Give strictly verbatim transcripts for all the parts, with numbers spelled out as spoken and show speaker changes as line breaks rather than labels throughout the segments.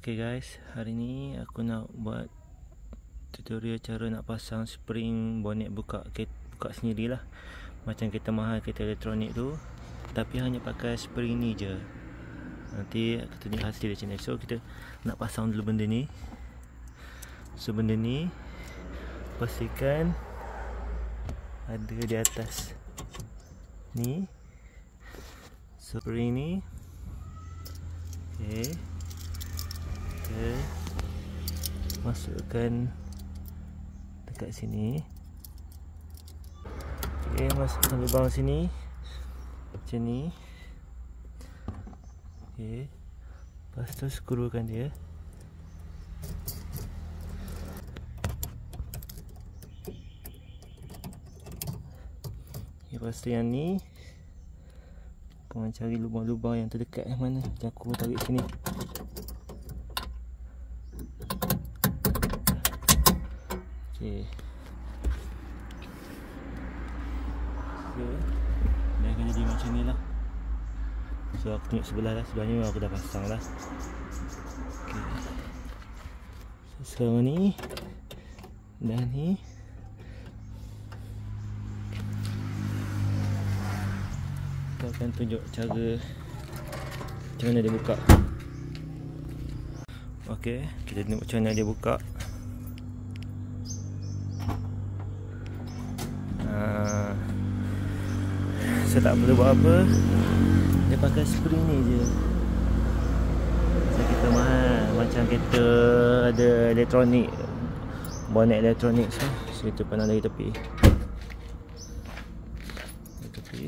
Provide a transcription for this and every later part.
Okay guys, hari ni aku nak buat tutorial cara nak pasang spring bonnet buka buka sendiri lah, macam kereta mahal, kereta elektronik tu, tapi hanya pakai spring ni je. Nanti aku tunjuk hasil macam ni. So kita nak pasang dulu benda ni. So benda ni pastikan ada di atas ni spring ni. Okay, kita masukkan dekat sini. Okay, masukkan lubang sini macam ni. Okay, lepas tu skrukan dia. Okay, lepas tu yang ni korang cari lubang-lubang yang terdekat yang mana. Macam aku tarik sini. Okay. Okay. Dia akan jadi macam ni lah. So aku tunjuk sebelah lah. Sebelah ni memang aku dah pasang lah. Okay. So sekarang ni dan ni aku akan tunjuk cara macam mana dia buka. Ok, kita tengok macam mana dia buka. Haa, saya tak perlu buat apa, dia pakai spring ni je. Macam kereta mahal, macam kereta ada elektronik, bonnet elektronik. So, so itu pandang dari tepi. Dari tepi.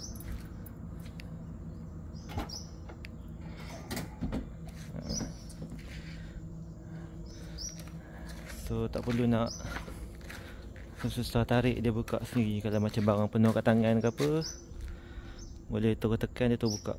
So tak perlu nak susah tarik, dia buka sendiri. Kalau macam barang penuh kat tangan ke apa, boleh terus tekan dia terus buka.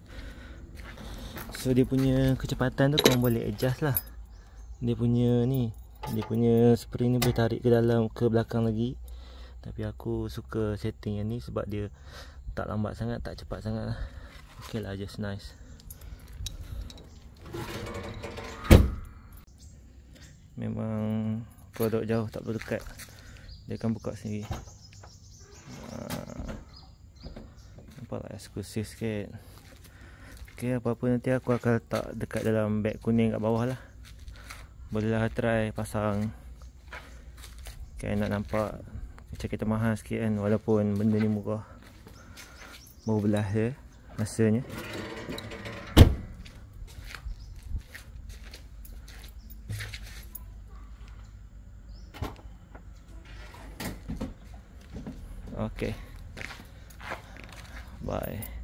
So dia punya kecepatan tu korang boleh adjust lah. Dia punya ni, dia punya spring ni boleh tarik ke dalam ke belakang lagi. Tapi aku suka setting yang ni sebab dia tak lambat sangat, tak cepat sangat lah. Okay lah, just nice. Memang kau duduk jauh, tak perlu dekat, dia akan buka sendiri. Haa, nampak lah eksklusif sikit. Ok, apa-apa nanti aku akan letak dekat dalam beg kuning kat bawah lah. Bolehlah try pasang. Kan nak nampak macam kita mahal sikit kan, walaupun benda ni murah. Baru belah je rasanya. Okay, bye.